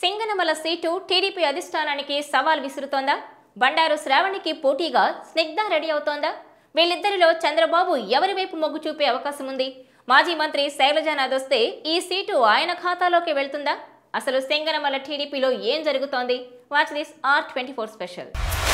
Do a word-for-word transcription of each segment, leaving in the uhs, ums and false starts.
గనమల seat TDP అధిష్టానానికి సవాల్ విసురుతోందా? బండారు శ్రావణికి పోటీగా స్నిగ్ధ రెడీ అవుతోందా? వీళ్ళిద్దరిలో చంద్రబాబు ఎవరి వైపు మొగ్గు చూపే అవకాశం ఉంది? మాజీ మంత్రి శైలజానాథ్ వస్తే ఈ సీటు ఆయన ఖాతాలోకి వెళ్తుందా? అసలు గనమల టీడీపీలో ఏం జరుగుతోంది? Watch this R twenty four special.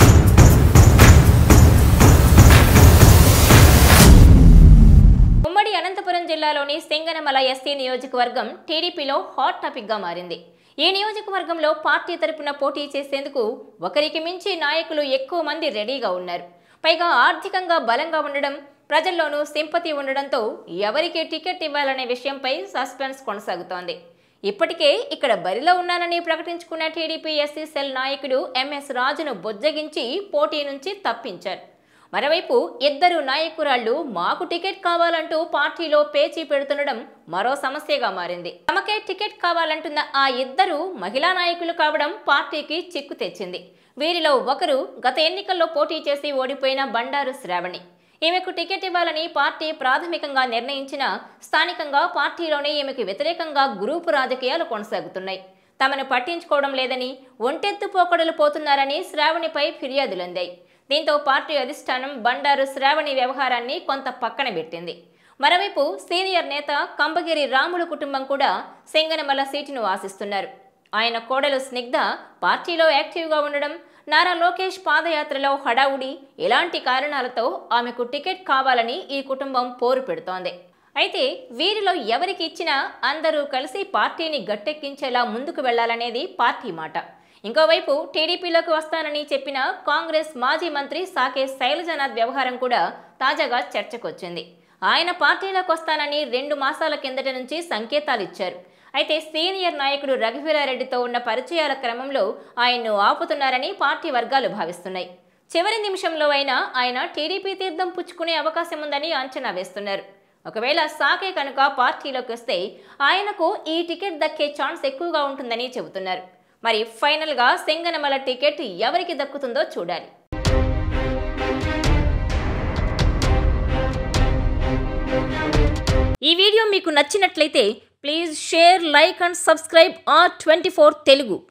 ఉమ్మడి అనంతపురం జిల్లాలోని గనమల ఎస్సీ నియోజకవర్గం టీడీపీలో హాట్ టాపిక్ గా మారింది. ఈ నియోజకవర్గంలో పార్టీ తరపున పోటీ చేసేందుకు ఒకరికి మించి నాయకులు ఎక్కువ మంది రెడీగా ఉన్నారు. పైగా ఆర్థికంగా బలంగా ఉండడం, ప్రజల్లోనూ సింపతి ఉండడంతో ఎవరికి టికెట్ ఇవ్వాలనే విషయంపై సస్పెన్స్ కొనసాగుతోంది. ఇప్పటికే ఇక్కడ బరిలో ఉన్నానని ప్రకటించుకున్న టీడీపీ ఎస్సీ సెల్ నాయకుడు ఎంఎస్ రాజును బొజ్జగించి పోటీ నుంచి తప్పించారు. మరోవైపు ఇద్దరు నాయకురాళ్లు మాకు టికెట్ కావాలంటూ పార్టీలో పేచీ పెడుతుండడం మరో సమస్యగా మారింది. తమకే టికెట్ కావాలంటున్న ఆ ఇద్దరు మహిళా నాయకులు కావడం పార్టీకి చిక్కు తెచ్చింది. వీరిలో ఒకరు గత ఎన్నికల్లో పోటీ చేసి ఓడిపోయిన బండారు శ్రావణి. ఈమెకు టికెట్ ఇవ్వాలని పార్టీ ప్రాథమికంగా నిర్ణయించిన స్థానికంగా పార్టీలోనే ఈమెకు వ్యతిరేకంగా గ్రూపు రాజకీయాలు కొనసాగుతున్నాయి. తమను పట్టించుకోవడం లేదని, ఒంటెత్తు పోకడలు పోతున్నారని శ్రావణిపై ఫిర్యాదులందాయి. దీంతో పార్టీ అధిష్టానం బండారు శ్రావణి వ్యవహారాన్ని కొంత పక్కన పెట్టింది. మరోవైపు సీనియర్ నేత కంబగిరి రాములు కుటుంబం కూడా గనమల సీటును ఆశిస్తున్నారు. ఆయన కోడలు స్నిగ్ధ పార్టీలో యాక్టివ్గా ఉండడం, నారా లోకేష్ పాదయాత్రలో హడావుడి ఇలాంటి కారణాలతో ఆమెకు టికెట్ కావాలని ఈ కుటుంబం పోరు పెడుతోంది. అయితే వీరిలో ఎవరికి ఇచ్చినా అందరూ కలిసి పార్టీని గట్టెక్కించేలా ముందుకు వెళ్లాలనేది పార్టీ మాట. ఇంకోవైపు టీడీపీలోకి వస్తానని చెప్పిన కాంగ్రెస్ మాజీ మంత్రి సాకే శైలజానాథ్ వ్యవహారం కూడా తాజాగా చర్చకొచ్చింది. ఆయన పార్టీలోకి వస్తానని రెండు మాసాల కిందట నుంచి సంకేతాలు ఇచ్చారు. అయితే సీనియర్ నాయకుడు రఘువీరారెడ్డితో ఉన్న పరిచయాల క్రమంలో ఆయన్ను ఆపుతున్నారని పార్టీ వర్గాలు భావిస్తున్నాయి. చివరి నిమిషంలో అయినా ఆయన టీడీపీ తీర్థం పుచ్చుకునే అవకాశం ఉందని అంచనా వేస్తున్నారు. ఒకవేళ సాకే కనుక పార్టీలోకి వస్తే ఆయనకు ఈ టికెట్ దక్కే ఛాన్స్ ఎక్కువగా ఉంటుందని చెబుతున్నారు. మరి ఫైనల్ గా గనమల టికెట్ ఎవరికి దక్కుతుందో చూడాలి. ఈ వీడియో మీకు నచ్చినట్లయితే please share, like and subscribe R twenty four Telugu.